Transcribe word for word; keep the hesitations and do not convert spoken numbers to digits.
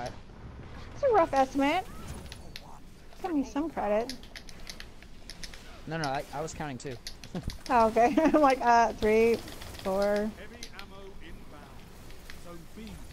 Alright. It's a rough estimate. Give me some credit. No, no, I, I was counting too. Oh, okay. I'm like, uh, three, four. Heavy ammo inbound. Zone B